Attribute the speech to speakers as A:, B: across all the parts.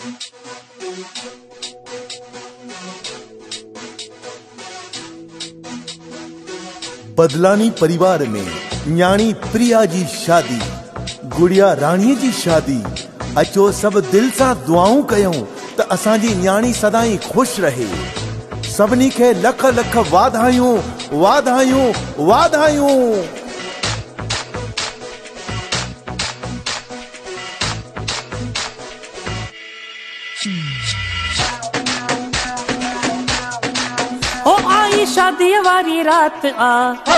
A: बदलानी परिवार में न्याणी प्रिया जी शादी, गुड़िया राणी जी शादी। अचो सब दिल से दुआऊं कयूं त असांजी न्याणी सदाई खुश रहे। सबनी के लख लख वाधायूं वाधायूं वाधायूं।
B: ओ आई शादी वारी रात आ,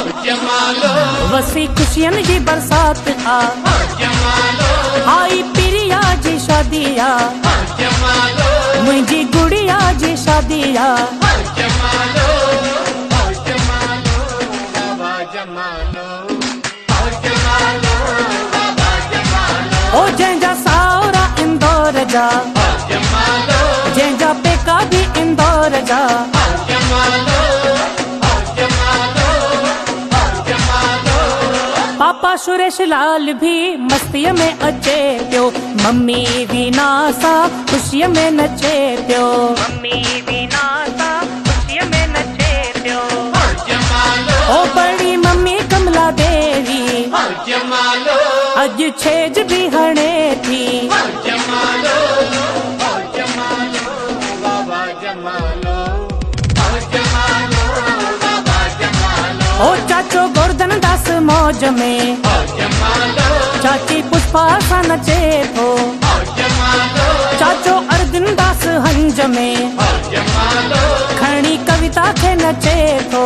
B: वसी खुशियन जी बरसात आ। आई प्रिया जी शादी आ, मुझी गुड़िया जी शादी आ। ओ जंहिंजा सावरा इंदौर जा, जंहिंजा पेका भी इंदौर जा। पापा सुरेश लाल भी मस्तीअ में अचे पियो, मम्मी वीना सां खुशीअ में नचे पियो। मम्मी वीना सां खुशीअ में नचे पियो। ओ बड़ी मम्मी कमला देवी अज छेज भी हणे थी। ओ चाचो गोर्धन दास मौज में, चाची पुष्पा सा नचे थो। चाचो अर्जुन दास हंज में, खणी कविता के नचे थो।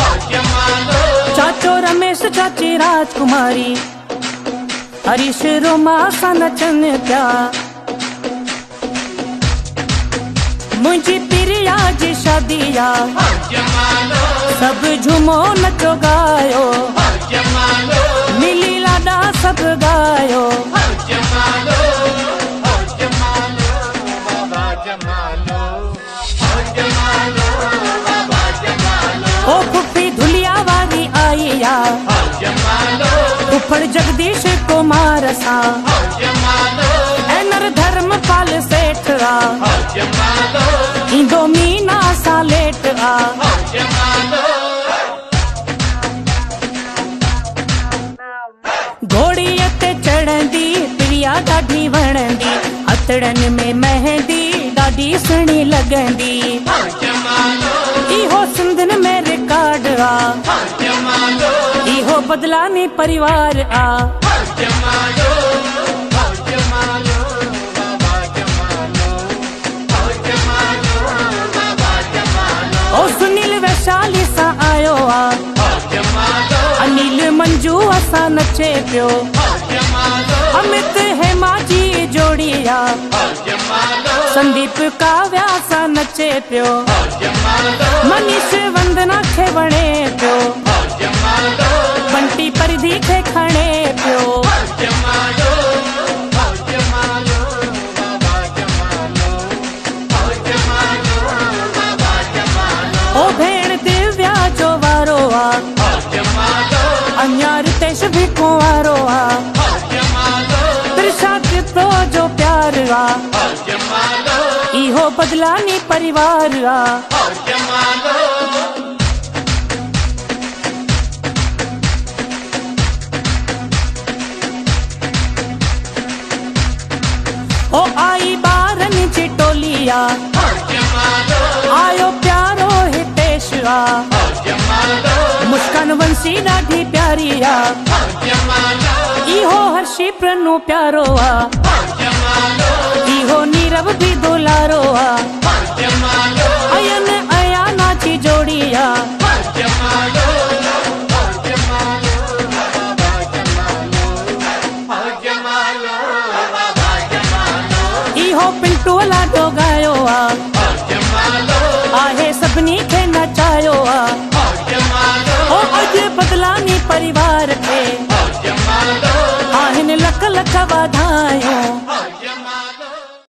B: चाचो रमेश चाची राजकुमारी, हरीश रोमा सा नचन पिया। मुझी प्रिया जी शादी आ, सब झूमो नचो गायो। मिली लाडा सब गायो। ओ फुफी धुलिया वाली आई आ, फुफड़ जगदीश कुमार सा, एनर धर्मपाल सेठ रा, इंदो मीना सा लेट आ। घोड़ीअ ते चढ़ंदी प्रिया ॾाढी वणंदी, हथड़नि में मेहंदी ॾाढी सुहिणी लॻंदी। इहो सिंधन में रिकॉर्ड आ, इहो बदलानी परिवार आ। ओ सुनील वैशाली सा आयो आ, अनिल मंजू असा नचे पियो। अमित हेमा जी जोड़िया, संदीप काव्या सा नचे पियो। मनीष वंदना खे वणे पियो, बंटी परिधि खे खणे पियो। ओ भेण दिव्या जो वारो आ, अन्या रितेश भी कुंवारो आ। त्रिशा तो जो प्यार आ, इहो बदलानी परिवार आ। ओ आई बारन जी टोलिया, आयो प्यारो हितेश आ। मुस्कान वंशी ॾाढी प्यारी आ, इहो हर्षी प्रनु प्यारो आ। इहो नीरव भी दुलारो आ, अयन अयाना जी जोड़ी आ। इहो पिंटू लाडो गायो आ, आहे सभिनी खे नचायो आ। ओ अॼु बदलानी परिवार खे आहिनि लख लख वाधायूं।